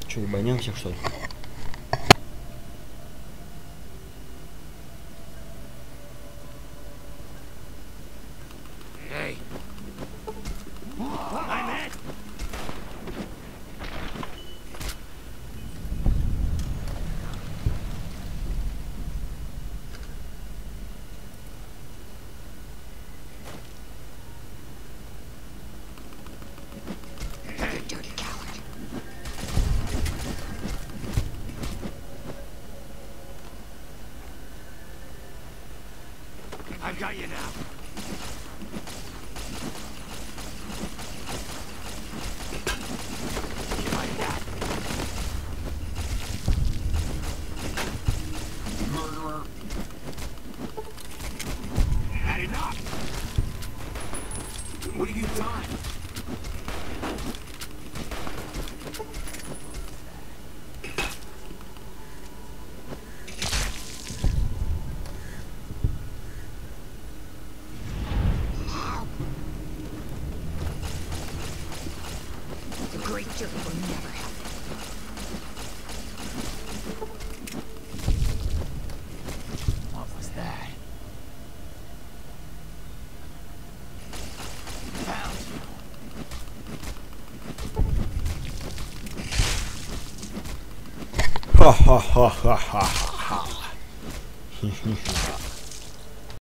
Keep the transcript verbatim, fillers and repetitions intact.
Че, ебанем всех, что ли? Hey. I'm in. You dirty coward. I've got you now. You like that? Murderer. Had enough. What have you done? The great joke will never happen. What was that? Found you. Ha ha ha ha ha ha.